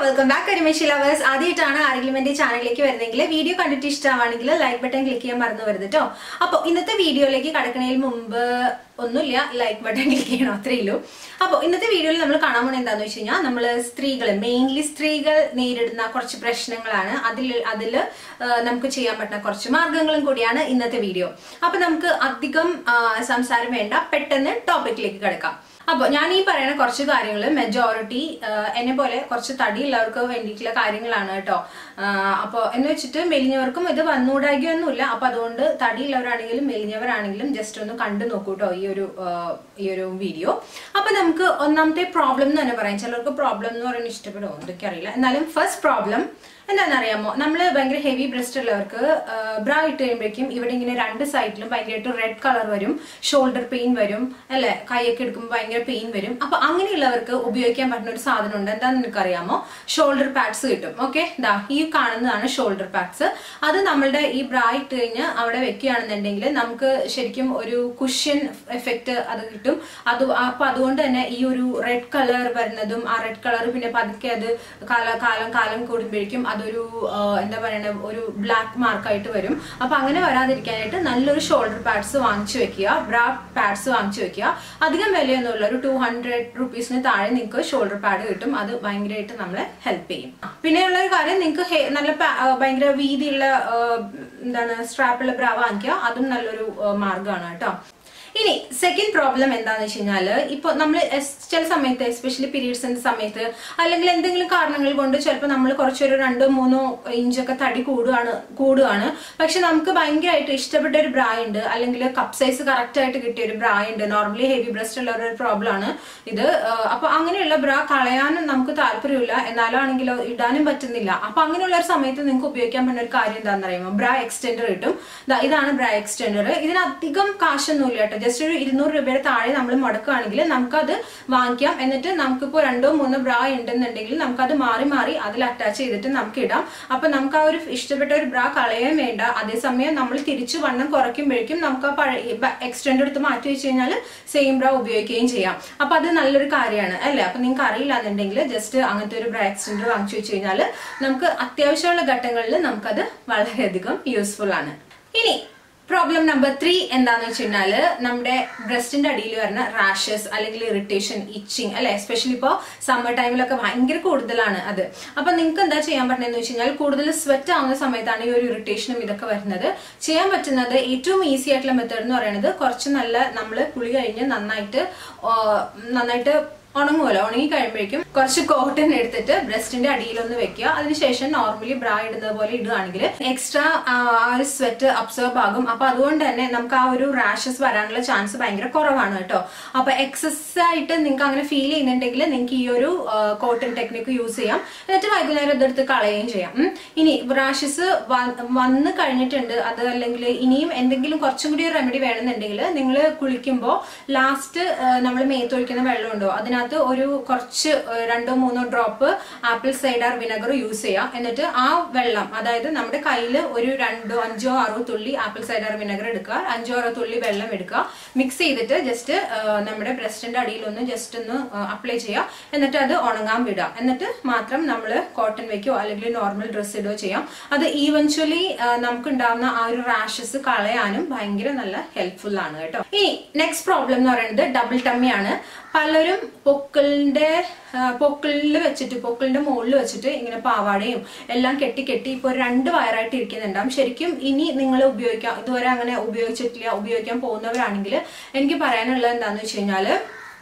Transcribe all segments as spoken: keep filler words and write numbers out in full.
welcome back Karimeshi lovers. ആദ്യമായിട്ടാണ് ആരെങ്കിലും എൻ്റെ ചാനലിലേക്ക് വരുന്നെങ്കിൽ വീഡിയോ കണ്ടിട്ട് ഇഷ്ടമാണെങ്കിൽ ലൈക്ക് ബട്ടൺ ക്ലിക്ക് ചെയ്യാൻ മറന്നു വരുത് കേട്ടോ. അപ്പോൾ ഇന്നത്തെ വീഡിയോയിലേക്ക് കടക്കുന്നതിന് മുമ്പ് ഒന്നുമില്ല, ലൈക്ക് ബട്ടൺ ക്ലിക്ക് ചെയ്യണം, അത്രയേ ഉള്ളൂ. അപ്പോൾ ഇന്നത്തെ വീഡിയോയിൽ നമ്മൾ കാണാൻ പോകുന്നത് എന്താണെന്ന് വെച്ച് കഴിഞ്ഞാൽ നമ്മൾ സ്ത്രീകൾ മെയിൻലി സ്ത്രീകൾ നേരിടുന്ന കുറച്ച് പ്രശ്നങ്ങളാണ്. അതിൽ അതിൽ നമുക്ക് ചെയ്യാൻ പറ്റുന്ന കുറച്ച് മാർഗങ്ങളും കൂടിയാണ് ഇന്നത്തെ വീഡിയോ. അപ്പോൾ നമുക്ക് അധികം സംസാരം വേണ്ട, പെട്ടെന്ന് ടോപ്പിക്കിലേക്ക് കിടക്കാം. അപ്പോൾ ഞാൻ ഈ പറയുന്ന കുറച്ച് കാര്യങ്ങൾ മെജോറിറ്റി എന്നെ പോലെ കുറച്ച് തടിയുള്ളവർക്ക് വേണ്ടിയിട്ടുള്ള കാര്യങ്ങളാണ് കേട്ടോ. അപ്പോൾ എന്ന് വെച്ചിട്ട് മെലിഞ്ഞവർക്കും ഇത് വന്നുകൂടാകിയൊന്നുമില്ല. അപ്പോൾ അതുകൊണ്ട് തടിയുള്ളവരാണെങ്കിലും മെലിഞ്ഞവരാണെങ്കിലും ജസ്റ്റ് ഒന്ന് കണ്ടു നോക്കൂ കേട്ടോ ഈ ഒരു ഈ ഒരു വീഡിയോ. അപ്പോൾ നമുക്ക് ഒന്നാമത്തെ പ്രോബ്ലം എന്ന് തന്നെ പറയാം. ചിലർക്ക് പ്രോബ്ലം എന്ന് പറയുന്നത് ഇഷ്ടപ്പെടുമോ എന്തൊക്കെ അറിയില്ല, എന്നാലും ഫസ്റ്റ് പ്രോബ്ലം എന്താണെന്നറിയാമോ, നമ്മൾ ഭയങ്കര ഹെവി ബ്രസ്റ്റ് ഉള്ളവർക്ക് ബ്രാ ഇട്ട് കഴിയുമ്പോഴേക്കും ഇവിടെ ഇങ്ങനെ രണ്ട് സൈഡിലും ഭയങ്കരമായിട്ട് റെഡ് കളർ വരും, ഷോൾഡർ പെയിൻ വരും അല്ലെ, കൈയൊക്കെ എടുക്കുമ്പോൾ ഭയങ്കര പെയിൻ വരും. അപ്പൊ അങ്ങനെയുള്ളവർക്ക് ഉപയോഗിക്കാൻ പറ്റുന്ന ഒരു സാധനം ഉണ്ട്. എന്താണെന്ന് നിനക്കറിയാമോ? ഷോൾഡർ പാഡ്സ് കിട്ടും. ഓക്കെ, ദാ ഈ കാണുന്നതാണ് ഷോൾഡർ പാഡ്സ്. അത് നമ്മളുടെ ഈ ബ്രാ ഇട്ട് കഴിഞ്ഞ് അവിടെ വെക്കുകയാണെന്നുണ്ടെങ്കിൽ നമുക്ക് ശരിക്കും ഒരു കുഷ്യൻ എഫക്റ്റ് അത് കിട്ടും. അത് അപ്പൊ അതുകൊണ്ട് തന്നെ ഈ ഒരു റെഡ് കളർ വരുന്നതും ആ റെഡ് കളർ പിന്നെ പതുക്കെ അത് കാല കാലം കാലം കൂടുമ്പോഴേക്കും അതൊരു എന്താ പറയണ ഒരു ബ്ലാക്ക് മാർക്കായിട്ട് വരും. അപ്പൊ അങ്ങനെ വരാതിരിക്കാനായിട്ട് നല്ലൊരു ഷോൾഡർ പാഡ്സ് വാങ്ങിച്ചു വെക്കുക, ബ്രാ പാഡ്സ് വാങ്ങിച്ചു വെക്കുക. അധികം വിലയൊന്നുമില്ല, ഒരു ടു ഹൺഡ്രഡ് റുപ്പീസിന് താഴെ നിങ്ങൾക്ക് ഷോൾഡർ പാഡ് കിട്ടും. അത് ഭയങ്കരമായിട്ട് നമ്മളെ ഹെൽപ്പ് ചെയ്യും. പിന്നെയുള്ള ഒരു കാര്യം, നിങ്ങൾക്ക് നല്ല ഭയങ്കര വീതിയുള്ള എന്താണ് സ്ട്രാപ്പുള്ള ബ്രാ വാങ്ങിക്കുക, അതും നല്ലൊരു മാർഗമാണ് കേട്ടോ. ഇനി സെക്കൻഡ് പ്രോബ്ലം എന്താണെന്ന് വെച്ച് കഴിഞ്ഞാല്, ഇപ്പൊ നമ്മൾ ചില സമയത്ത് എസ്പെഷ്യലി പീരീഡ്സിന്റെ സമയത്ത് അല്ലെങ്കിൽ എന്തെങ്കിലും കാരണങ്ങൾ കൊണ്ട് ചിലപ്പോൾ നമ്മൾ കുറച്ചൊരു രണ്ടോ മൂന്നോ ഇഞ്ചൊക്കെ തടി കൂടുകയാണ് കൂടുകയാണ് പക്ഷെ നമുക്ക് ഭയങ്കരമായിട്ട് ഇഷ്ടപ്പെട്ട ഒരു ബ്രാ ഉണ്ട്, അല്ലെങ്കിൽ കപ്പ് സൈസ് കറക്റ്റ് ആയിട്ട് കിട്ടിയ ഒരു ബ്രാ ഉണ്ട്. നോർമലി ഹെവി ബ്രസ്റ്റ് ഉള്ള ഒരു പ്രോബ്ലം ആണ് ഇത്. അപ്പൊ അങ്ങനെയുള്ള ബ്രാ കളയാനും നമുക്ക് താല്പര്യമില്ല, എന്നാലാണെങ്കിലോ ഇടാനും പറ്റുന്നില്ല. അപ്പൊ അങ്ങനെയുള്ള ഒരു സമയത്ത് നിങ്ങൾക്ക് ഉപയോഗിക്കാൻ പറ്റുന്ന ഒരു കാര്യം എന്താണെന്ന് അറിയുമോ? ബ്രാ എക്സ്റ്റെൻഡർ കിട്ടും. ഇതാണ് ബ്രാ എക്സ്റ്റെൻഡർ. ഇതിനധികം കാശൊന്നുമില്ല കേട്ടോ, ജസ്റ്റ് ഒരു ഇരുന്നൂറ് രൂപയുടെ താഴെ നമ്മൾ മുടക്കുകയാണെങ്കിൽ നമുക്കത് വാങ്ങിക്കാം. എന്നിട്ട് നമുക്കിപ്പോൾ രണ്ടോ മൂന്നോ ബ്രാ ഉണ്ടെന്നുണ്ടെങ്കിൽ നമുക്കത് മാറി മാറി അതിൽ അറ്റാച്ച് ചെയ്തിട്ട് നമുക്ക് ഇടാം. അപ്പൊ നമുക്ക് ആ ഒരു ഇഷ്ടപ്പെട്ട ഒരു ബ്രാ കളയാൻ വേണ്ട. അതേസമയം നമ്മൾ തിരിച്ചു വണ്ണം കുറയ്ക്കുമ്പോഴേക്കും നമുക്ക് ആ പഴയ എക്സ്റ്റെൻഡ് എടുത്ത് മാറ്റി വെച്ച് കഴിഞ്ഞാൽ സെയിം ബ്രാ ഉപയോഗിക്കുകയും ചെയ്യാം. അപ്പൊ അത് നല്ലൊരു കാര്യമാണ് അല്ലേ? അപ്പൊ നിങ്ങൾക്ക് അറിയില്ല എന്നുണ്ടെങ്കിൽ ജസ്റ്റ് അങ്ങനത്തെ ഒരു ബ്രാ എക്സ്റ്റെൻഡർ വാങ്ങിച്ചു വെച്ച് കഴിഞ്ഞാൽ നമുക്ക് അത്യാവശ്യമുള്ള ഘട്ടങ്ങളിൽ നമുക്കത് വളരെയധികം യൂസ്ഫുൾ ആണ്. ഇനി പ്രോബ്ലം നമ്പർ ത്രീ എന്താന്ന് വെച്ച് കഴിഞ്ഞാല് നമ്മുടെ ബ്രസ്റ്റിന്റെ അടിയിൽ വരുന്ന റാഷസ് അല്ലെങ്കിൽ ഇറിറ്റേഷൻ, ഇച്ചിങ് അല്ലെ. എസ്പെഷ്യലി ഇപ്പോൾ സമ്മർ ടൈമിലൊക്കെ ഭയങ്കര കൂടുതലാണ് അത്. അപ്പൊ നിങ്ങൾക്ക് എന്താ ചെയ്യാൻ പറ്റുന്നതെന്ന് വെച്ച് കഴിഞ്ഞാൽ, കൂടുതൽ സ്വെറ്റ് ആവുന്ന സമയത്താണ് ഈ ഒരു ഇറിറ്റേഷനും ഇതൊക്കെ വരുന്നത്. ചെയ്യാൻ പറ്റുന്നത് ഏറ്റവും ഈസി ആയിട്ടുള്ള മെത്തേഡ് എന്ന് പറയുന്നത്, കുറച്ച് നല്ല നമ്മൾ കുളി കഴിഞ്ഞ് നന്നായിട്ട് നന്നായിട്ട് ഉണങ്ങുമല്ലോ, ഉണങ്ങി കഴിയുമ്പോഴേക്കും കുറച്ച് കോട്ടൺ എടുത്തിട്ട് ബ്രസ്റ്റിന്റെ അടിയിലൊന്ന് വെക്കുക. അതിനുശേഷം നോർമലി ബ്രാ ഇടുന്നത് പോലെ ഇടുകയാണെങ്കിൽ എക്സ്ട്രാ ആ ഒരു സ്വെറ്റ് അബ്സോർബ് ആകും. അപ്പൊ അതുകൊണ്ട് തന്നെ നമുക്ക് ആ ഒരു റാഷസ് വരാനുള്ള ചാൻസ് ഭയങ്കര കുറവാണ് കേട്ടോ. അപ്പൊ എക്സസ് ആയിട്ട് നിങ്ങൾക്ക് അങ്ങനെ ഫീൽ ചെയ്യുന്നുണ്ടെങ്കിൽ നിങ്ങൾക്ക് ഈ ഒരു കോട്ടൺ ടെക്നിക്ക് യൂസ് ചെയ്യാം. എന്നിട്ട് വൈകുന്നേരം ഇതെടുത്ത് കളയുകയും ചെയ്യാം. ഇനി റാഷസ് വന്ന് കഴിഞ്ഞിട്ടുണ്ട്, അത് അല്ലെങ്കിൽ ഇനിയും എന്തെങ്കിലും കുറച്ചും കൂടി റെമഡി വേണമെന്നുണ്ടെങ്കിൽ നിങ്ങൾ കുളിക്കുമ്പോൾ ലാസ്റ്റ് നമ്മൾ മേത്തൊഴിക്കുന്ന വെള്ളമുണ്ടോ അതിനകത്ത് ഒരു കുറച്ച് രണ്ടോ മൂന്നോ drop apple cider vinegar use ചെയ്യാം. എന്നിട്ട് ആ വെള്ളം, അതായത് നമ്മുടെ കയ്യിൽ ഒരു രണ്ടോ അഞ്ചോ ആറോ തുള്ളി ആപ്പിൾ സൈഡർ വിനെഗർ എടുക്കുക, അഞ്ചോ ആറോ തുള്ളി വെള്ളം എടുക്കുക, മിക്സ് ചെയ്തിട്ട് ജസ്റ്റ് നമ്മുടെ ബ്രസ്റ്റിന്റെ അടിയിൽ ഒന്ന് ജസ്റ്റ് ഒന്ന് അപ്ലൈ ചെയ്യുക. എന്നിട്ട് അത് ഉണങ്ങാൻ വിടുക. എന്നിട്ട് മാത്രം നമ്മൾ കോട്ടൺ വെക്കോ അല്ലെങ്കിൽ നോർമൽ ഡ്രസ് ഇടുകയോ ചെയ്യാം. അത് ഈവൻച്വലി നമുക്ക് ഉണ്ടാവുന്ന ആ ഒരു റാഷസ് കളയാനും ഭയങ്കര നല്ല ഹെൽപ്ഫുൾ ആണ് കേട്ടോ. ഇനി നെക്സ്റ്റ് പ്രോബ്ലം എന്ന് പറയുന്നത് ഡബിൾ ടമ്മിയാണ്. പലരും പൊക്കിളിന്റെ പൊക്കിളിൽ വെച്ചിട്ട് പൊക്കിളിന്റെ മുകളിൽ വെച്ചിട്ട് ഇങ്ങനെ പാവാടയും എല്ലാം കെട്ടി കെട്ടി ഇപ്പോൾ രണ്ട് വയറായിട്ട് ഇരിക്കുന്നുണ്ടാവും. ശരിക്കും ഇനി നിങ്ങൾ ഉപയോഗിക്കാം, ഇതുവരെ അങ്ങനെ ഉപയോഗിച്ചിട്ടില്ല, ഉപയോഗിക്കാൻ പോകുന്നവരാണെങ്കിൽ എനിക്ക് പറയാനുള്ളത് എന്താണെന്ന് വെച്ച് കഴിഞ്ഞാല്,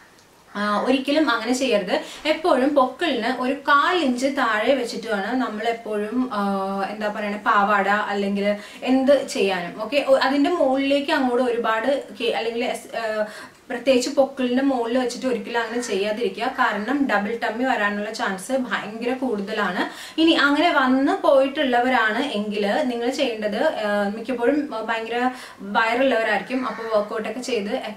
ഒരിക്കലും അങ്ങനെ ചെയ്യരുത്. എപ്പോഴും പൊക്കിളിന് ഒരു കാൽ ഇഞ്ച് താഴെ വെച്ചിട്ട് വേണം നമ്മൾ എപ്പോഴും എന്താ പറയണ പാവാട അല്ലെങ്കിൽ എന്ത് ചെയ്യാനും. ഓക്കെ, അതിന്റെ മുകളിലേക്ക് അങ്ങോട്ട് ഒരുപാട് അല്ലെങ്കിൽ പ്രത്യേകിച്ച് പൊക്കിളിന്റെ മുകളിൽ വെച്ചിട്ട് ഒരിക്കലും അങ്ങനെ ചെയ്യാതിരിക്കുക. കാരണം ഡബിൾ ടമ്മി വരാനുള്ള ചാൻസ് ഭയങ്കര കൂടുതലാണ്. ഇനി അങ്ങനെ വന്ന് പോയിട്ടുള്ളവരാണ് എങ്കിൽ നിങ്ങൾ ചെയ്യേണ്ടത്, മിക്കപ്പോഴും ഭയങ്കര വയറുള്ളവരായിരിക്കും. അപ്പോൾ വർക്കൗട്ടൊക്കെ ചെയ്ത് എക്സസ്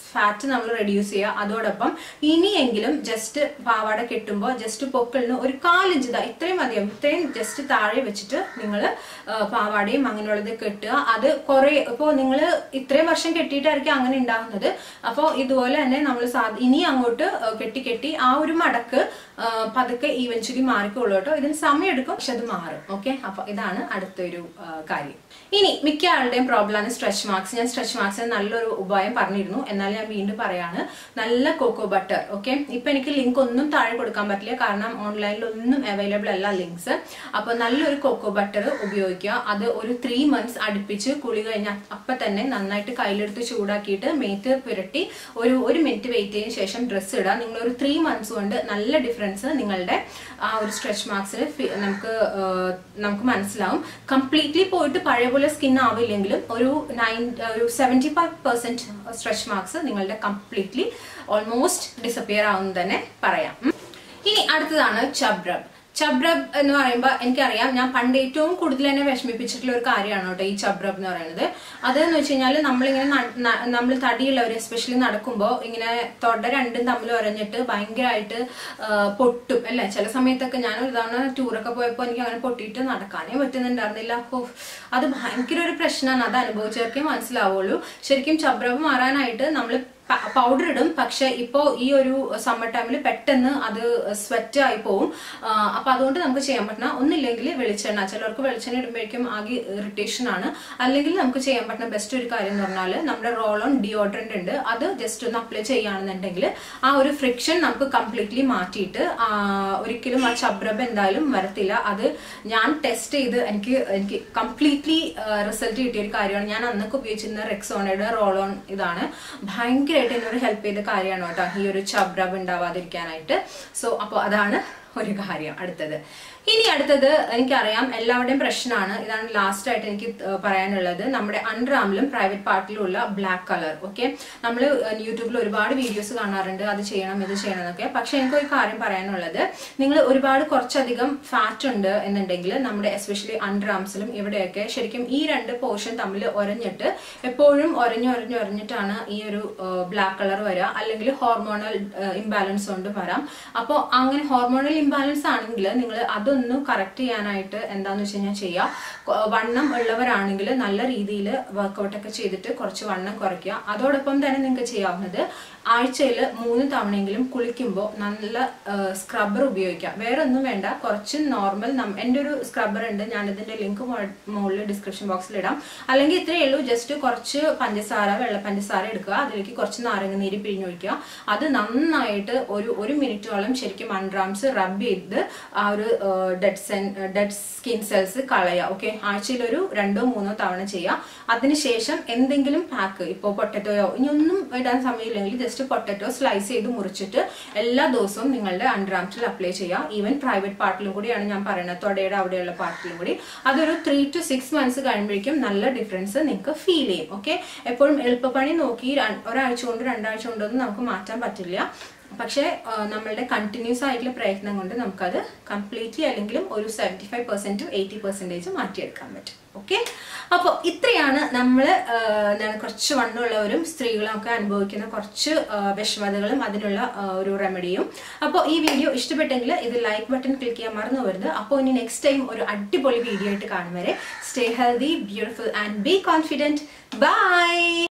ഫാറ്റ് നമ്മൾ റെഡ്യൂസ് ചെയ്യുക. അതോടൊപ്പം ഇനിയെങ്കിലും ജസ്റ്റ് പാവാട കെട്ടുമ്പോൾ ജസ്റ്റ് പൊക്കിളിന് ഒരു കാലിഞ്ച് ഇതാ ഇത്രയും മതിയാവും, ഇത്രയും ജസ്റ്റ് താഴെ വെച്ചിട്ട് നിങ്ങൾ പാവാടയും അങ്ങനെയുള്ളത് കെട്ടുക. അത് കുറെ ഇപ്പോൾ നിങ്ങൾ ഇത്രയും വർഷം കെട്ടിയിട്ടായിരിക്കും അങ്ങനെ ഉണ്ടാകുന്നത്. അപ്പോൾ ഇതുപോലെ തന്നെ നമ്മൾ ഇനി അങ്ങോട്ട് കെട്ടി കെട്ടി ആ ഒരു മടക്ക് പതുക്കെ ഈവൻച്വലി മാറിക്കോളൂ കേട്ടോ. ഇതിന് സമയം എടുക്കും, പക്ഷെ അത് മാറും. ഓക്കെ, അപ്പൊ ഇതാണ് അടുത്തൊരു കാര്യം. ഇനി മിക്ക ആളുടെയും പ്രോബ്ലമാണ് സ്ട്രെച്ച് മാർക്സ്. ഞാൻ സ്ട്രെച്ച് മാർക്സിന് നല്ലൊരു ഉപായം പറഞ്ഞിരുന്നു, എന്നാൽ ഞാൻ വീണ്ടും പറയാണ്. നല്ല കോക്കോ ബട്ടർ. ഓക്കെ, ഇപ്പൊ എനിക്ക് ലിങ്ക് ഒന്നും താഴെ കൊടുക്കാൻ പറ്റില്ല, കാരണം ഓൺലൈനിൽ ഒന്നും അവൈലബിൾ അല്ല ലിങ്ക്സ്. അപ്പൊ നല്ലൊരു കോക്കോ ബട്ടർ ഉപയോഗിക്കുക. അത് ഒരു ത്രീ മന്ത്സ് അടുപ്പിച്ച് കുളി കഴിഞ്ഞാൽ അപ്പൊ തന്നെ നന്നായിട്ട് കയ്യിലെടുത്ത് ചൂടാക്കിയിട്ട് മേത്ത് പുരട്ടി ഒരു ഒരു മിനിറ്റ് വെയിറ്റ് ചെയ്തതിനു ശേഷം ഡ്രസ്സ് ഇടുക. നിങ്ങൾ ഒരു ത്രീ മന്ത്സ് കൊണ്ട് നല്ല ഡിഫറൻസ് നിങ്ങളുടെ ആ ഒരു സ്ട്രെച്ച് മാർക്സിന് നമുക്ക് നമുക്ക് മനസ്സിലാവും. കംപ്ലീറ്റ്ലി പോയിട്ട് പഴയ പോലെ സ്കിൻ ആവില്ലെങ്കിലും ഒരു നയൻ ഒരു seventy five percent stretch marks നിങ്ങളുടെ കംപ്ലീറ്റ്ലി ഓൾമോസ്റ്റ് ഡിസപ്പിയർ ആവുമെന്ന് തന്നെ പറയാം. ഇനി അടുത്തതാണ് ചബ് റബ്. ചബ് റബ് എന്ന് പറയുമ്പോൾ എനിക്കറിയാം, ഞാൻ പണ്ട് ഏറ്റവും കൂടുതൽ എന്നെ വിഷമിപ്പിച്ചിട്ടുള്ള ഒരു കാര്യമാണ് കേട്ടോ ഈ ചബ് റബ് എന്ന് പറയുന്നത്. അതെന്ന് വെച്ച് കഴിഞ്ഞാൽ നമ്മളിങ്ങനെ നമ്മൾ തടിയുള്ളവർ എസ്പെഷ്യലി നടക്കുമ്പോൾ ഇങ്ങനെ തൊട രണ്ടും തമ്മിൽ ഉരഞ്ഞിട്ട് ഭയങ്കരമായിട്ട് പൊട്ടും അല്ലെ. ചില സമയത്തൊക്കെ ഞാൻ ഒരു തവണ ടൂറൊക്കെ പോയപ്പോൾ എനിക്ക് അങ്ങനെ പൊട്ടിയിട്ട് നടക്കാനേ പറ്റുന്നുണ്ടായിരുന്നില്ല. ഓ, അത് ഭയങ്കര ഒരു പ്രശ്നമാണ്. അത് അനുഭവിച്ചവർക്കേ മനസ്സിലാവുള്ളൂ. ശരിക്കും ചബ് റബ് മാറാനായിട്ട് നമ്മൾ പൗഡർ ഇടും, പക്ഷെ ഇപ്പോൾ ഈ ഒരു സമ്മർ ടൈമിൽ പെട്ടെന്ന് അത് സ്വെറ്റ് ആയി പോവും. അപ്പൊ അതുകൊണ്ട് നമുക്ക് ചെയ്യാൻ പറ്റുന്ന ഒന്നില്ലെങ്കിൽ വെളിച്ചെണ്ണ. ചിലർക്ക് വെളിച്ചെണ്ണ ഇടുമ്പോഴേക്കും ആകെ ഇറിറ്റേഷൻ ആണ്. അല്ലെങ്കിൽ നമുക്ക് ചെയ്യാൻ പറ്റുന്ന ബെസ്റ്റ് ഒരു കാര്യം എന്ന് പറഞ്ഞാൽ നമ്മുടെ റോൾ ഓൺ ഡിയോഡ്രന്റ് ഉണ്ട്, അത് ജസ്റ്റ് ഒന്ന് അപ്ലൈ ചെയ്യുകയാണെന്നുണ്ടെങ്കിൽ ആ ഒരു ഫ്രിക്ഷൻ നമുക്ക് കംപ്ലീറ്റ്ലി മാറ്റിയിട്ട് ഒരിക്കലും ആ ചബ് റബ് എന്തായാലും വരത്തില്ല. അത് ഞാൻ ടെസ്റ്റ് ചെയ്ത് എനിക്ക് എനിക്ക് കംപ്ലീറ്റ്ലി റിസൾട്ട് കിട്ടിയ ഒരു കാര്യമാണ്. ഞാൻ അന്നൊക്കെ ഉപയോഗിച്ചിരുന്ന റെക്സോണയുടെ റോൾ ഓൺ ഇതാണ്. ഭയങ്കര എന്നോട് ഹെൽപ്പ് ചെയ്ത കാര്യമാണ് കേട്ടോ ഈ ഒരു ചബ് റബ് ഉണ്ടാവാതിരിക്കാനായിട്ട്. സോ അപ്പോൾ അതാണ് ഒരു കാര്യം. അടുത്തത് ഇനി അടുത്തത് എനിക്കറിയാം എല്ലാവരുടെയും പ്രശ്നമാണ്. ഇതാണ് ലാസ്റ്റ് ആയിട്ട് എനിക്ക് പറയാനുള്ളത്. നമ്മുടെ അണ്ടർ ആമിലും പ്രൈവറ്റ് പാർട്ടിലും ഉള്ള ബ്ലാക്ക് കളർ. ഓക്കെ, നമ്മൾ യൂട്യൂബിൽ ഒരുപാട് വീഡിയോസ് കാണാറുണ്ട്, അത് ചെയ്യണം ഇത് ചെയ്യണം എന്നൊക്കെ. പക്ഷെ എനിക്കൊരു കാര്യം പറയാനുള്ളത്, നിങ്ങൾ ഒരുപാട് കുറച്ചധികം ഫാറ്റ് ഉണ്ട് എന്നുണ്ടെങ്കിൽ നമ്മുടെ എസ്പെഷ്യലി അണ്ടർ ആംസിലും ഇവിടെയൊക്കെ ശരിക്കും ഈ രണ്ട് പോർഷൻ തമ്മിൽ ഒരഞ്ഞിട്ട് എപ്പോഴും ഒരഞ്ഞ് ഒരഞ്ഞ് ഒരഞ്ഞിട്ടാണ് ഈ ഒരു ബ്ലാക്ക് കളർ വരിക. അല്ലെങ്കിൽ ഹോർമോണൽ ഇംബാലൻസ് കൊണ്ട് വരാം. അപ്പോൾ അങ്ങനെ ഹോർമോണൽ ഇംബാലൻസ് ആണെങ്കിൽ നിങ്ങൾ അതൊന്ന് കറക്റ്റ് ചെയ്യാനായിട്ട് എന്താന്ന് വെച്ച് കഴിഞ്ഞാൽ ചെയ്യുക. വണ്ണം ഉള്ളവരാണെങ്കിൽ നല്ല രീതിയിൽ വർക്കൗട്ടൊക്കെ ചെയ്തിട്ട് കുറച്ച് വണ്ണം കുറയ്ക്കുക. അതോടൊപ്പം തന്നെ നിങ്ങൾക്ക് ചെയ്യാവുന്നത് ആഴ്ചയിൽ മൂന്ന് തവണയെങ്കിലും കുളിക്കുമ്പോൾ നല്ല സ്ക്രബ്ബർ ഉപയോഗിക്കാം. വേറെ ഒന്നും വേണ്ട, കുറച്ച് നോർമൽ എൻ്റെ ഒരു സ്ക്രബ്ബർ ഉണ്ട്, ഞാനിതിൻ്റെ ലിങ്ക് മുകളിൽ ഡിസ്ക്രിപ്ഷൻ ബോക്സിൽ ഇടാം. അല്ലെങ്കിൽ ഇത്രയേ ഉള്ളൂ, ജസ്റ്റ് കുറച്ച് പഞ്ചസാര വെള്ള പഞ്ചസാര എടുക്കുക, അതിലേക്ക് കുറച്ച് നാരങ്ങനീര് പിഴിഞ്ഞൊഴിക്കുക. അത് നന്നായിട്ട് ഒരു ഒരു മിനിറ്റോളം ശരിക്കും അണ്ടർആംസ് റബ്ബ് ചെയ്ത് ആ ഒരു ഡെഡ് സെൻ ഡെഡ് സ്കിൻ സെൽസ് കളയുക. ഓക്കെ, ആഴ്ചയിൽ ഒരു രണ്ടോ മൂന്നോ തവണ ചെയ്യുക. അതിനുശേഷം എന്തെങ്കിലും പാക്ക്, ഇപ്പോൾ പൊട്ടറ്റോയോ ഇനി ഒന്നും ഇടാൻ സമയമില്ലെങ്കിൽ ജസ്റ്റ് പൊട്ടറ്റോ സ്ലൈസ് ചെയ്ത് മുറിച്ചിട്ട് എല്ലാ ദിവസവും നിങ്ങളുടെ അണ്ടർ ആംസിൽ അപ്ലൈ ചെയ്യുക. ഈവൻ പ്രൈവറ്റ് പാർട്ടിലും കൂടിയാണ് ഞാൻ പറയുന്നത്, തൊടയുടെ അവിടെയുള്ള പാർട്ടിലും കൂടി. അതൊരു ത്രീ ടു സിക്സ് മന്ത്സ് കഴിയുമ്പോഴേക്കും നല്ല ഡിഫറൻസ് നിങ്ങൾക്ക് ഫീൽ ചെയ്യും. ഓക്കെ, എപ്പോഴും എളുപ്പപ്പണി നോക്കി ഒരാഴ്ച കൊണ്ട് രണ്ടാഴ്ച കൊണ്ടൊന്നും നമുക്ക് മാറ്റാൻ പറ്റില്ല. പക്ഷേ നമ്മളുടെ കണ്ടിന്യൂസ് ആയിട്ടുള്ള പ്രയത്നം കൊണ്ട് നമുക്കത് കംപ്ലീറ്റ്ലി അല്ലെങ്കിലും ഒരു seventy five percent eighty percentage മാറ്റിയെടുക്കാൻ പറ്റും. ഓക്കെ, അപ്പോൾ ഇത്രയാണ് നമ്മൾ കുറച്ച് വണ്ണമുള്ളവരും സ്ത്രീകളും ഒക്കെ അനുഭവിക്കുന്ന കുറച്ച് വിഷമതകളും അതിനുള്ള ഒരു റെമഡിയും. അപ്പോൾ ഈ വീഡിയോ ഇഷ്ടപ്പെട്ടെങ്കിൽ ഇത് ലൈക്ക് ബട്ടൺ ക്ലിക്ക് ചെയ്യാൻ മറന്നു പോകരുത്. അപ്പോൾ ഇനി നെക്സ്റ്റ് ടൈം ഒരു അടിപൊളി വീഡിയോ ആയിട്ട് കാണും വരെ stay healthy, beautiful and be confident. By.